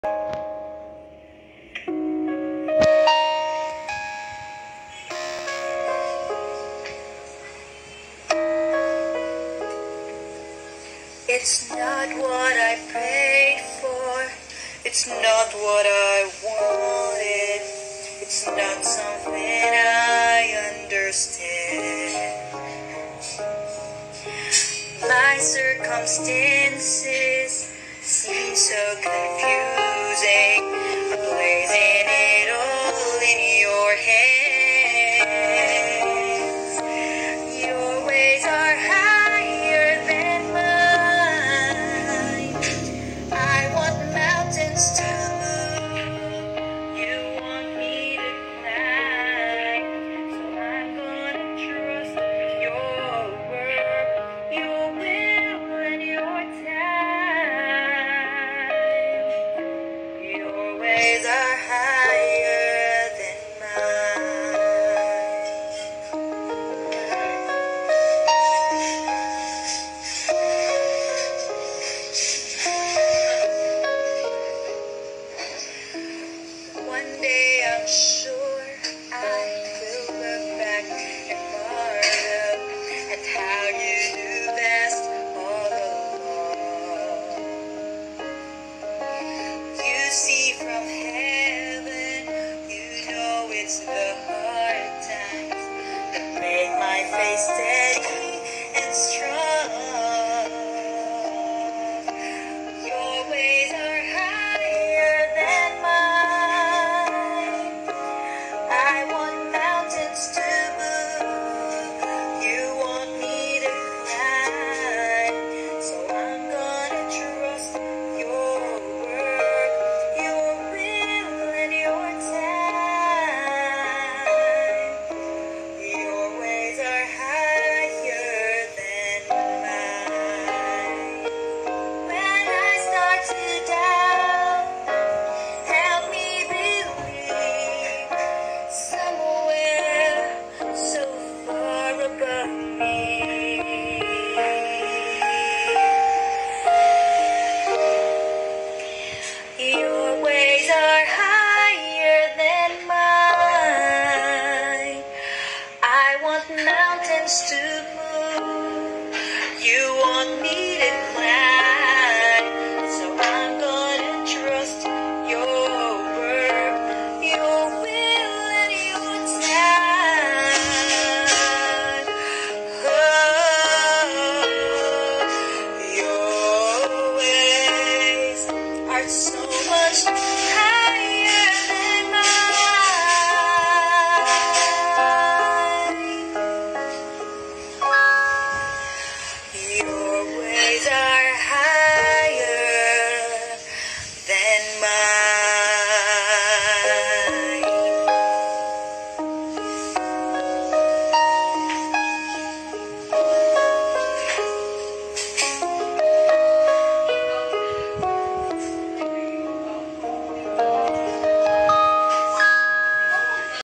It's not what I prayed for, it's not what I wanted, it's not something I understand. My circumstances seem so confusing, I'm placing it all in your hands. Your ways are higher than mine. I want mountains to move, you want me to climb. So I'm gonna trust your word, your will and your time. Your ways are higher than mine. One day I'm sure I will look back and marvel at how you do best all along. You see from heaven, you know it's the hard times that make my faith steady and strong. Your ways are higher than mine. I want mountains to move, you want me to climb. So I'm gonna trust your word, your will and your time. Your ways are higher than mine. When I start to doubt, help me believe somewhere so far above me. Your